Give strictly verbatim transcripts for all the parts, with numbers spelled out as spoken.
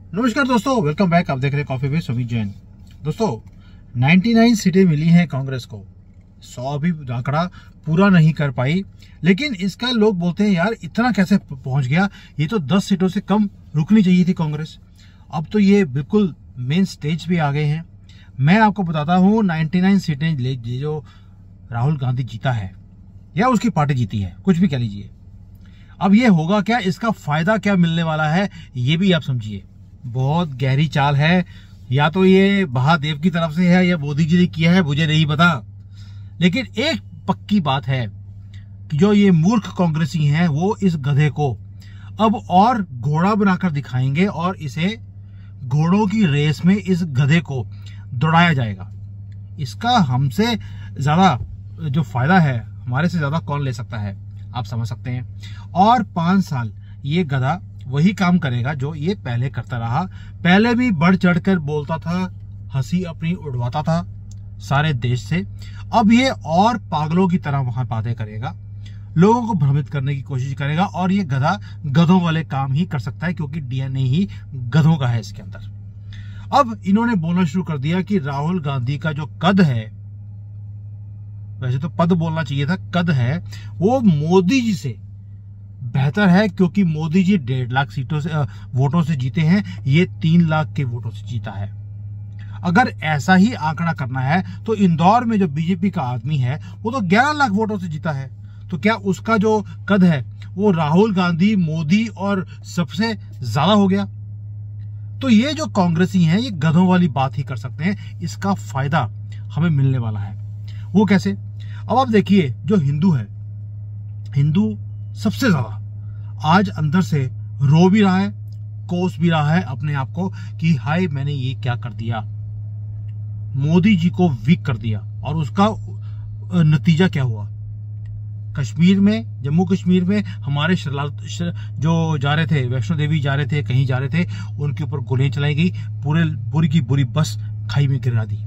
नमस्कार दोस्तों, welcome back. आप देख रहे हैं कॉफी विद सुमित जैन। दोस्तों, निन्यानवे सीटें मिली हैं कांग्रेस को। सौ भी आंकड़ा पूरा नहीं कर पाई, लेकिन इसका लोग बोलते हैं यार इतना कैसे पहुंच गया, ये तो दस सीटों से कम रुकनी चाहिए थी कांग्रेस। अब तो ये बिल्कुल मेन स्टेज पे आ गए हैं। मैं आपको बताता हूँ, निन्यानवे सीटें ले जो राहुल गांधी जीता है या उसकी पार्टी जीती है, कुछ भी कह लीजिए। अब ये होगा क्या, इसका फायदा क्या मिलने वाला है, ये भी आप समझिए। बहुत गहरी चाल है, या तो ये महादेव की तरफ से है या मोदी जी ने किया है, मुझे नहीं पता। लेकिन एक पक्की बात है कि जो ये मूर्ख कांग्रेसी हैं वो इस गधे को अब और घोड़ा बनाकर दिखाएंगे और इसे घोड़ों की रेस में इस गधे को दौड़ाया जाएगा। इसका हमसे ज्यादा जो फायदा है, हमारे से ज्यादा कौन ले सकता है, आप समझ सकते हैं। और पांच साल ये गधा वही काम करेगा जो ये पहले करता रहा। पहले भी बढ़ चढ़कर बोलता था, हंसी अपनी उड़वाता था सारे देश से। अब ये और पागलों की तरह वहां बातें करेगा, लोगों को भ्रमित करने की कोशिश करेगा। और ये गधा गधों वाले काम ही कर सकता है, क्योंकि डीएनए ही गधों का है इसके अंदर। अब इन्होंने बोलना शुरू कर दिया कि राहुल गांधी का जो कद है, वैसे तो पद बोलना चाहिए था, कद है, वो मोदी जी से बेहतर है, क्योंकि मोदी जी डेढ़ लाख सीटों से वोटों से जीते हैं, ये तीन लाख के वोटों से जीता है। अगर ऐसा ही आंकड़ा करना है तो इंदौर में जो बीजेपी का आदमी है वो तो ग्यारह लाख वोटों से जीता है। तो क्या उसका जो कद है वो राहुल गांधी, मोदी और सबसे ज्यादा हो गया? तो ये जो कांग्रेसी हैं ये गधों वाली बात ही कर सकते हैं। इसका फायदा हमें मिलने वाला है। वो कैसे? अब आप देखिए, जो हिंदू है, हिंदू सबसे ज्यादा आज अंदर से रो भी रहा है, कोस भी रहा है अपने आप को कि हाय मैंने ये क्या कर दिया, मोदी जी को वीक कर दिया। और उसका नतीजा क्या हुआ? कश्मीर में, जम्मू कश्मीर में हमारे जो जा रहे थे, वैष्णो देवी जा रहे थे, कहीं जा रहे थे, उनके ऊपर गोलियां चलाई गई, पूरे पूरी की पूरी बस खाई में गिरा दी।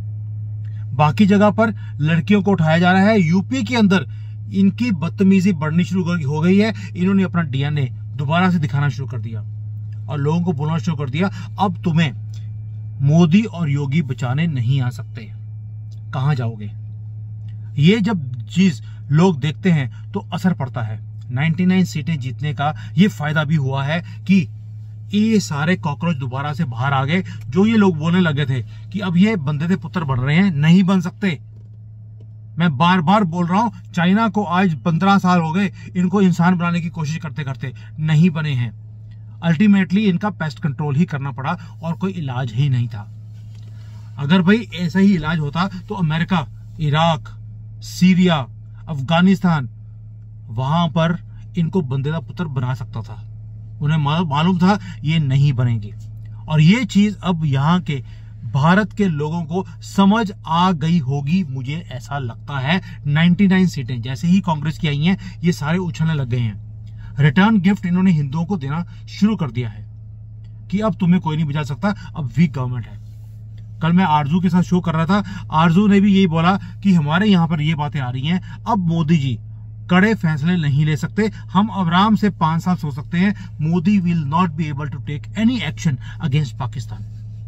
बाकी जगह पर लड़कियों को उठाया जा रहा है। यूपी के अंदर इनकी बदतमीजी बढ़नी शुरू हो गई है। इन्होंने अपना डीएनए दोबारा से दिखाना शुरू कर दिया और लोगों को बोलना शुरू कर दिया, अब तुम्हें मोदी और योगी बचाने नहीं आ सकते, कहां जाओगे? ये जब चीज लोग देखते हैं तो असर पड़ता है। निन्यानवे सीटें जीतने का ये फायदा भी हुआ है कि ये सारे कॉकरोच दोबारा से बाहर आ गए। जो ये लोग बोलने लगे थे कि अब ये बंदे के पुत्र बन रहे हैं, नहीं बन सकते। मैं बार बार बोल रहा हूं, चाइना को आज पंद्रह साल हो गए इनको इंसान बनाने की कोशिश करते करते, नहीं बने हैं। अल्टीमेटली इनका पेस्ट कंट्रोल ही करना पड़ा और कोई इलाज ही नहीं था। अगर भाई ऐसा ही इलाज होता तो अमेरिका, इराक, सीरिया, अफगानिस्तान, वहां पर इनको बंदे का पुत्र बना सकता था। उन्हें मालूम था ये नहीं बनेंगे। और ये चीज अब यहाँ के भारत के लोगों को समझ आ गई होगी, मुझे ऐसा लगता है। निन्यानवे सीटें जैसे ही कांग्रेस की आई हैं, ये सारे उछलने लग गए हैं। रिटर्न गिफ्ट इन्होंने हिंदुओं को देना शुरू कर दिया है कि अब तुम्हें कोई नहीं बचा सकता, अब वीक गवर्नमेंट है। कल मैं आरजू के साथ शो कर रहा था, आरजू ने भी यही बोला कि हमारे यहाँ पर ये बातें आ रही हैं, अब मोदी जी कड़े फैसले नहीं ले सकते, हम आराम से पांच साल सो सकते हैं। Modi will not be able to take any action against Pakistan.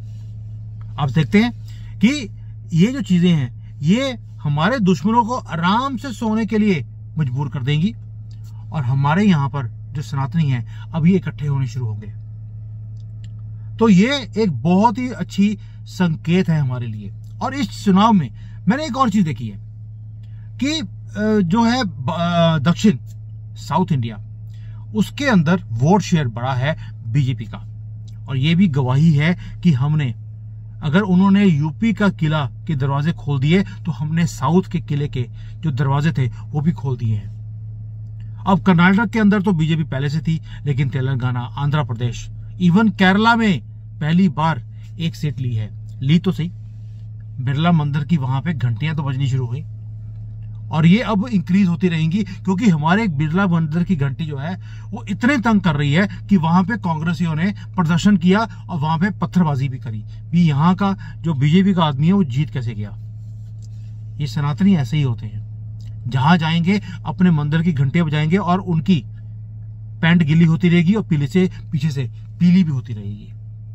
आप देखते हैं कि ये जो चीजें हैं ये हमारे दुश्मनों को आराम से सोने के लिए मजबूर कर देंगी, और हमारे यहां पर जो सनातनी हैं अब ये इकट्ठे होने शुरू हो गए। तो ये एक बहुत ही अच्छी संकेत है हमारे लिए। और इस चुनाव में मैंने एक और चीज देखी है कि जो है दक्षिण साउथ इंडिया, उसके अंदर वोट शेयर बड़ा है बीजेपी का। और ये भी गवाही है कि हमने, अगर उन्होंने यूपी का किला के दरवाजे खोल दिए तो हमने साउथ के किले के जो दरवाजे थे वो भी खोल दिए हैं। अब कर्नाटक के अंदर तो बीजेपी पहले से थी, लेकिन तेलंगाना, आंध्र प्रदेश, इवन केरला में पहली बार एक सीट ली है। ली तो सही, बिरला मंदिर की वहां पे घंटियां तो बजनी शुरू हुई, और ये अब इंक्रीज होती रहेंगी, क्योंकि हमारे बिरला मंदिर की घंटी जो है वो इतने तंग कर रही है कि वहां पे कांग्रेसियों ने प्रदर्शन किया और वहां पे पत्थरबाजी भी करी। भी यहाँ का जो बीजेपी का आदमी है वो जीत कैसे गया? ये सनातनी ऐसे ही होते हैं, जहां जाएंगे अपने मंदिर की घंटियां बजाएंगे और उनकी पैंट गिली होती रहेगी और पीले से पीछे से पीली भी होती रहेगी।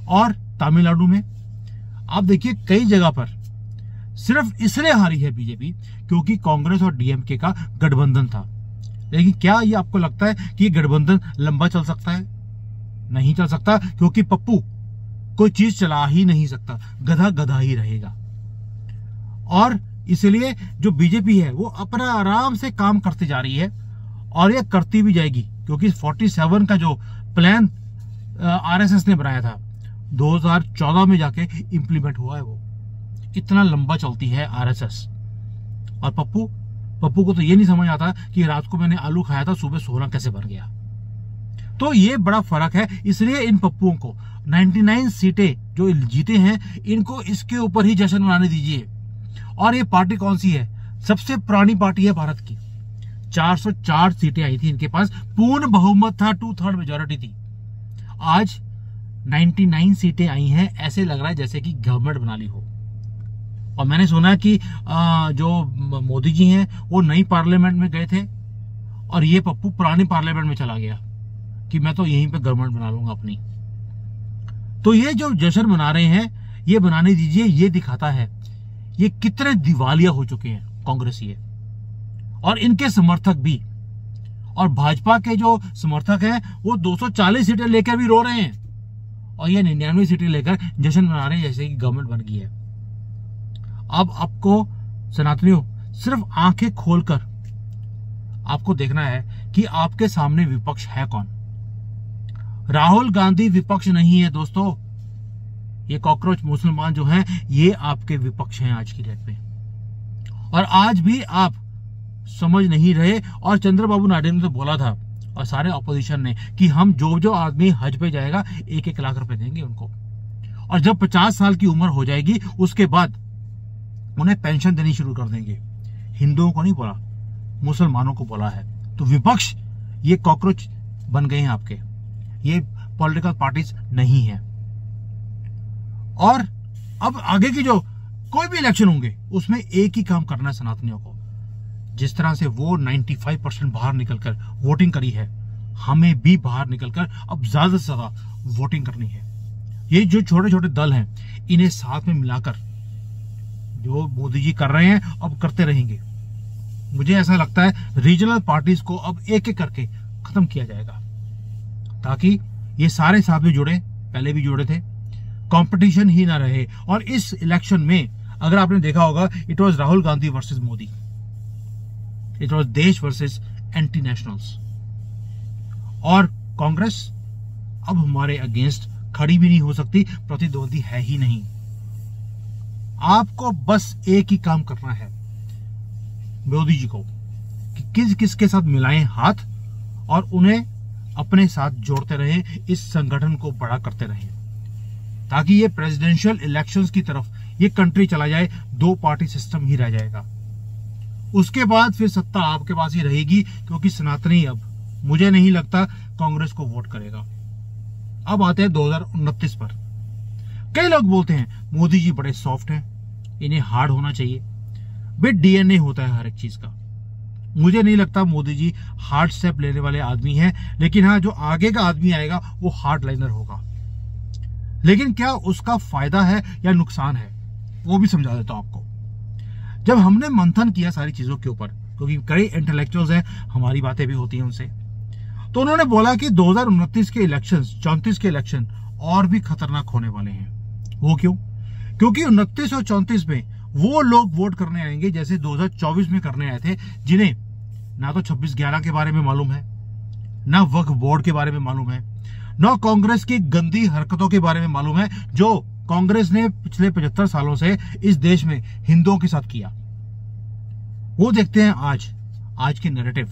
और तमिलनाडु में आप देखिए कई जगह पर सिर्फ इसलिए हारी है बीजेपी क्योंकि कांग्रेस और डीएमके का गठबंधन था। लेकिन क्या ये आपको लगता है कि ये गठबंधन लंबा चल सकता है? नहीं चल सकता, क्योंकि पप्पू कोई चीज चला ही नहीं सकता, गधा गधा ही रहेगा। और इसलिए जो बीजेपी है वो अपना आराम से काम करती जा रही है और ये करती भी जाएगी, क्योंकि सैंतालीस का जो प्लान आरएसएस ने बनाया था दो हज़ार चौदह में जाके इंप्लीमेंट हुआ है। वो इतना लंबा चलती है आरएसएस। और पप्पू पप्पू को तो ये नहीं समझ आता कि रात को मैंने आलू खाया था, सुबह सोना कैसे बन गया। तो ये बड़ा फर्क है। इसलिए इन पप्पुओं को निन्यानवे सीटें जो जीते हैं, इनको इसके ऊपर ही जश्न मनाने दीजिए। और ये पार्टी कौन सी है? सबसे पुरानी पार्टी है भारत की। चार सौ चार सीटें आई थी इनके पास, पूर्ण बहुमत था, टू थर्ड मेजोरिटी थी। आज निन्यानवे सीटें आई हैं, ऐसे लग रहा है जैसे कि गवर्नमेंट बना ली हो। और मैंने सुना कि जो मोदी जी हैं वो नई पार्लियामेंट में गए थे और ये पप्पू पुरानी पार्लियामेंट में चला गया कि मैं तो यहीं पे गवर्नमेंट बना लूंगा अपनी। तो ये जो जश्न मना रहे हैं, ये बनाने दीजिए। ये दिखाता है ये कितने दिवालिया हो चुके हैं कांग्रेसी है और इनके समर्थक भी। और भाजपा के जो समर्थक हैं वो दो सौ चालीस सीटें लेकर भी रो रहे हैं और ये निन्यानवे सीटें लेकर जश्न मना रहे हैं जैसे कि गवर्नमेंट बन गई है। अब आपको सनातनियों सिर्फ आंखें खोलकर आपको देखना है कि आपके सामने विपक्ष है कौन। राहुल गांधी विपक्ष नहीं है दोस्तों, ये कॉकरोच मुसलमान जो हैं ये आपके विपक्ष हैं आज की डेट में। और आज भी आप समझ नहीं रहे। और चंद्रबाबू नायडू ने तो बोला था और सारे ऑपोजिशन ने कि हम जो जो आदमी हज पे जाएगा एक एक लाख रुपए देंगे उनको, और जब पचास साल की उम्र हो जाएगी उसके बाद उन्हें पेंशन देनी शुरू कर देंगे। हिंदुओं को नहीं बोला, मुसलमानों को बोला है। तो विपक्ष ये कॉकरोच बन गए हैं आपके, ये पॉलिटिकल पार्टीज नहीं है। और अब आगे की जो कोई भी इलेक्शन होंगे उसमें एक ही काम करना है सनातनियों को। जिस तरह से वो पचानवे परसेंट बाहर निकलकर वोटिंग करी है, हमें भी बाहर निकलकर अब ज्यादा से ज्यादा वोटिंग करनी है। ये जो छोटे छोटे दल हैं इन्हें साथ में मिलाकर जो मोदी जी कर रहे हैं अब करते रहेंगे। मुझे ऐसा लगता है रीजनल पार्टीज को अब एक एक करके खत्म किया जाएगा ताकि ये सारे साथ में जुड़े, पहले भी जुड़े थे, कंपटीशन ही ना रहे। और इस इलेक्शन में अगर आपने देखा होगा, it was Rahul Gandhi versus Modi, it was desh versus anti nationals. और कांग्रेस अब हमारे अगेंस्ट खड़ी भी नहीं हो सकती, प्रतिद्वंदी है ही नहीं। आपको बस एक ही काम करना है मोदी जी को कि किस किस के साथ मिलाएं हाथ और उन्हें अपने साथ जोड़ते रहें, इस संगठन को बड़ा करते रहें ताकि ये प्रेसिडेंशियल इलेक्शंस की तरफ ये कंट्री चला जाए। दो पार्टी सिस्टम ही रह जाएगा, उसके बाद फिर सत्ता आपके पास ही रहेगी, क्योंकि सनातनी अब मुझे नहीं लगता कांग्रेस को वोट करेगा। अब आते हैं दो हज़ार उनतीस पर। कई लोग बोलते हैं मोदी जी बड़े सॉफ्ट हैं, इन्हें हार्ड होना चाहिए। भाई डीएनए होता है हर एक चीज का। मुझे नहीं लगता मोदी जी हार्ड स्टेप लेने वाले आदमी हैं, लेकिन हाँ जो आगे का आदमी आएगा वो हार्ड लाइनर होगा। लेकिन क्या उसका फायदा है या नुकसान है वो भी समझा देता हूं आपको। जब हमने मंथन किया सारी चीजों के ऊपर, क्योंकि कई इंटेलेक्चुअल्स हैं, हमारी बातें भी होती हैं उनसे, तो उन्होंने बोला कि दो हज़ार उनतीस के इलेक्शन, चौंतीस के इलेक्शन और भी खतरनाक होने वाले हैं। वो क्यों? क्योंकि उनतीस और चौंतीस में वो लोग वोट करने आएंगे जैसे दो हज़ार चौबीस में करने आए थे, जिन्हें ना तो छब्बीस ग्यारह के बारे में मालूम है, ना वक्फ बोर्ड के बारे में मालूम है, ना कांग्रेस की गंदी हरकतों के बारे में मालूम है जो कांग्रेस ने पिछले पचहत्तर सालों से इस देश में हिंदुओं के साथ किया। वो देखते हैं आज आज के नैरेटिव,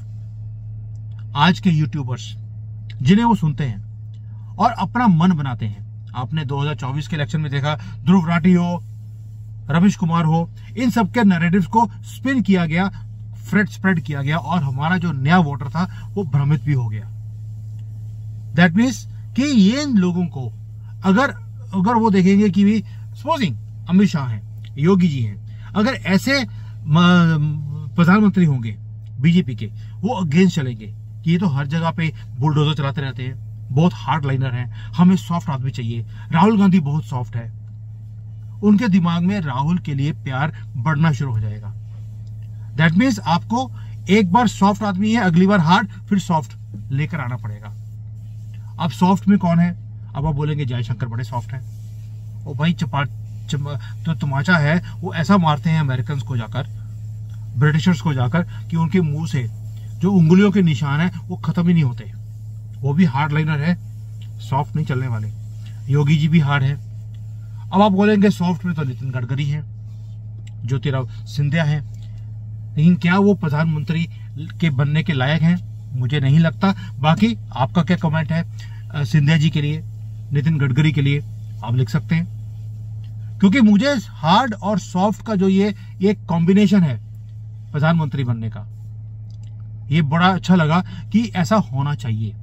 आज के यूट्यूबर्स जिन्हें वो सुनते हैं और अपना मन बनाते हैं। आपने दो हज़ार चौबीस के इलेक्शन में देखा, ध्रुव राठी हो, रमेश कुमार हो, इन सबके नैरेटिव्स को स्पिन किया गया, फ्रेड स्प्रेड किया गया और हमारा जो नया वोटर था वो भ्रमित भी हो गया। दैट मीन्स कि ये लोगों को अगर अगर वो देखेंगे कि भी सपोजिंग अमित शाह हैं, योगी जी हैं, अगर ऐसे प्रधानमंत्री होंगे बीजेपी के, वो अगेंस्ट चलेंगे कि ये तो हर जगह पे बुलडोजर चलाते रहते हैं, बहुत हार्ड लाइनर हैं, हमें सॉफ्ट आदमी चाहिए। राहुल गांधी बहुत सॉफ्ट है, उनके दिमाग में राहुल के लिए प्यार बढ़ना शुरू हो जाएगा। दैट मीन्स आपको एक बार सॉफ्ट आदमी है, अगली बार हार्ड, फिर सॉफ्ट लेकर आना पड़ेगा। अब सॉफ्ट में कौन है? अब आप बोलेंगे जयशंकर बड़े सॉफ्ट हैं। ओ भाई चपा चम, तो तमाचा है वो ऐसा मारते हैं अमेरिकन को जाकर, ब्रिटिशर्स को जाकर, कि उनके मुंह से जो उंगलियों के निशान है वो खत्म ही नहीं होते। वो भी हार्ड लाइनर है, सॉफ्ट नहीं चलने वाले। योगी जी भी हार्ड है। अब आप बोलेंगे सॉफ्ट में तो नितिन गडकरी है, ज्योतिराव सिंधिया है, लेकिन क्या वो प्रधानमंत्री के बनने के लायक हैं? मुझे नहीं लगता। बाकी आपका क्या कमेंट है सिंधिया जी के लिए, नितिन गडकरी के लिए, आप लिख सकते हैं। क्योंकि मुझे हार्ड और सॉफ्ट का जो ये ये कॉम्बिनेशन है प्रधानमंत्री बनने का, ये बड़ा अच्छा लगा कि ऐसा होना चाहिए।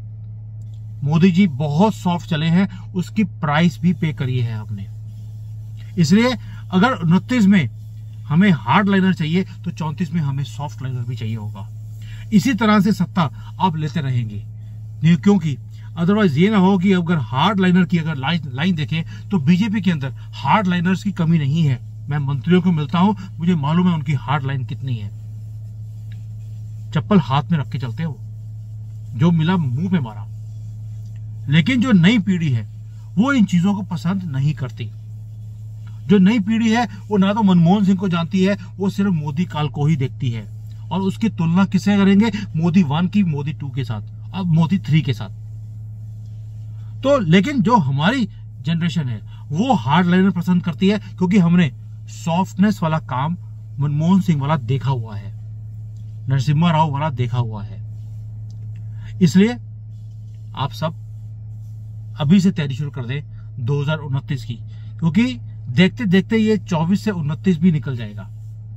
मोदी जी बहुत सॉफ्ट चले हैं, उसकी प्राइस भी पे करी है हमने। इसलिए अगर उनतीस में हमें हार्ड लाइनर चाहिए तो चौंतीस में हमें सॉफ्ट लाइनर भी चाहिए होगा। इसी तरह से सत्ता आप लेते रहेंगे, क्योंकि अदरवाइज ये ना हो कि अगर हार्ड लाइनर की अगर लाइन लाइन देखें तो बीजेपी के अंदर हार्ड लाइनर्स की कमी नहीं है। मैं मंत्रियों को मिलता हूं, मुझे मालूम है उनकी हार्ड लाइन कितनी है। चप्पल हाथ में रख के चलते हैं वो, जो मिला मुंह पे मारा। लेकिन जो नई पीढ़ी है वो इन चीजों को पसंद नहीं करती। जो नई पीढ़ी है वो ना तो मनमोहन सिंह को जानती है, वो सिर्फ मोदी काल को ही देखती है। और उसकी तुलना किससे करेंगे? मोदी वन की, मोदी टू के साथ, अब मोदी थ्री के साथ। तो लेकिन जो हमारी जनरेशन है वो हार्ड लाइनर पसंद करती है, क्योंकि हमने सॉफ्टनेस वाला काम मनमोहन सिंह वाला देखा हुआ है, नरसिम्हा राव वाला देखा हुआ है। इसलिए आप सब अभी से तैयारी शुरू कर दें दो हज़ार उनतीस की, क्योंकि देखते देखते ये चौबीस से उनतीस भी निकल जाएगा।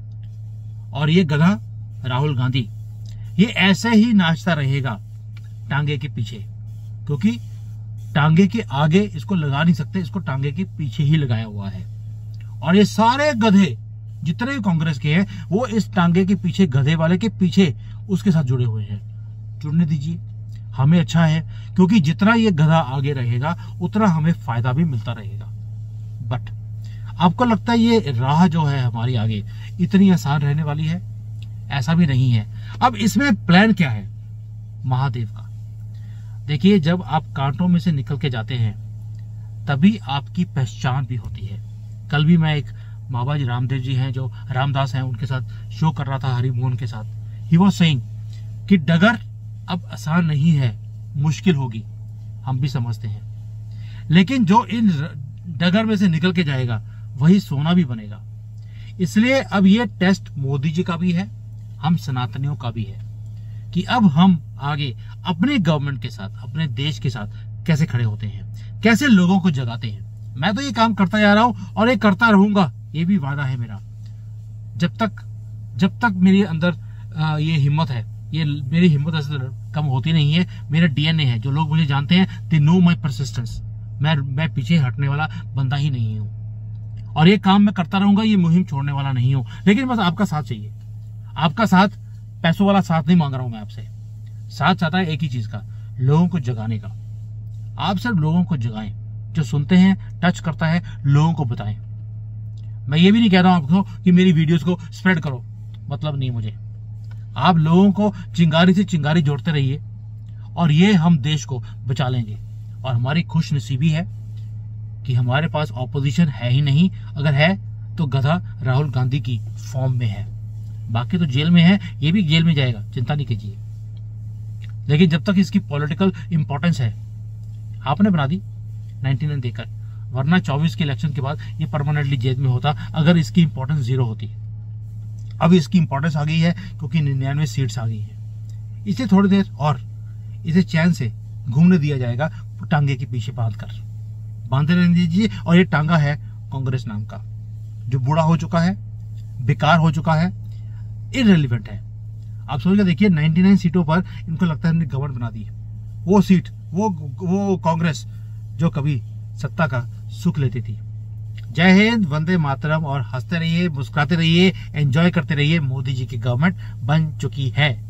और ये गधा राहुल गांधी ये ऐसे ही नाचता रहेगा टांगे के पीछे, क्योंकि टांगे के आगे इसको लगा नहीं सकते, इसको टांगे के पीछे ही लगाया हुआ है। और ये सारे गधे जितने भी कांग्रेस के हैं वो इस टांगे के पीछे, गधे वाले के पीछे उसके साथ जुड़े हुए हैं। जुड़ने दीजिए, हमें अच्छा है, क्योंकि जितना ये गधा आगे रहेगा उतना हमें फायदा भी मिलता रहेगा। बट आपको लगता है ये राह जो है हमारी आगे इतनी आसान रहने वाली है? ऐसा भी नहीं है। अब इसमें प्लान क्या है महादेव का? देखिए, जब आप कांटों में से निकल के जाते हैं तभी आपकी पहचान भी होती है। कल भी मैं एक बाबा जी रामदेव जी हैं, जो रामदास हैं, उनके साथ शो कर रहा था, हरि मोहन के साथ। ही वाज सेइंग कि डगर अब आसान नहीं है, मुश्किल होगी, हम भी समझते हैं। लेकिन जो इन डगर में से निकल के जाएगा वही सोना भी बनेगा। इसलिए अब ये टेस्ट मोदी जी का भी है, हम सनातनियों का भी है, कि अब हम आगे अपने गवर्नमेंट के साथ, अपने देश के साथ कैसे खड़े होते हैं, कैसे लोगों को जगाते हैं। मैं तो ये काम करता जा रहा हूं और ये करता रहूंगा, ये भी वादा है मेरा। जब तक जब तक मेरे अंदर आ, ये हिम्मत है, ये मेरी हिम्मत ऐसे कम होती नहीं है। मेरा डीएनए है, जो लोग मुझे जानते हैं, दे नो माई परसिस्टेंस। मैं मैं पीछे हटने वाला बंदा ही नहीं हूं, और ये काम मैं करता रहूंगा, ये मुहिम छोड़ने वाला नहीं हूं। लेकिन बस आपका साथ चाहिए। आपका साथ, पैसों वाला साथ नहीं मांग रहा हूं मैं आपसे। साथ चाहता है एक ही चीज का, लोगों को जगाने का। आप सिर्फ लोगों को जगाएं, जो सुनते हैं, टच करता है, लोगों को बताएं। मैं ये भी नहीं कह रहा हूं आपको कि मेरी वीडियोस को स्प्रेड करो, मतलब नहीं मुझे। आप लोगों को चिंगारी से चिंगारी जोड़ते रहिए, और ये हम देश को बचा लेंगे। और हमारी खुश नसीबी है कि हमारे पास ऑपोजिशन है ही नहीं। अगर है तो गधा राहुल गांधी की फॉर्म में है। बाकी तो जेल में है, ये भी जेल में जाएगा, चिंता नहीं कीजिए। लेकिन जब तक इसकी पॉलिटिकल इंपॉर्टेंस है, आपने बना दी निन्यानवे देकर, वरना चौबीस के इलेक्शन के बाद ये परमानेंटली जेल में होता अगर इसकी इंपॉर्टेंस जीरो होती। अब इसकी इंपॉर्टेंस आ गई है क्योंकि निन्यानवे सीट्स आ गई है। इसे थोड़ी देर और इसे चैन से घूमने दिया जाएगा, टांगे के पीछे बांध कर बांधे रहने दीजिए। और ये टांगा है कांग्रेस नाम का, जो बूढ़ा हो चुका है, बेकार हो चुका है, इररिलेवेंट है। आप सोच के देखिए, निन्यानवे सीटों पर इनको लगता है हमने गवर्नमेंट बना दी। वो सीट, वो वो कांग्रेस जो कभी सत्ता का सुख लेती थी। जय हिंद, वंदे मातरम। और हंसते रहिए, मुस्कुराते रहिए, एंजॉय करते रहिए। मोदी जी की गवर्नमेंट बन चुकी है।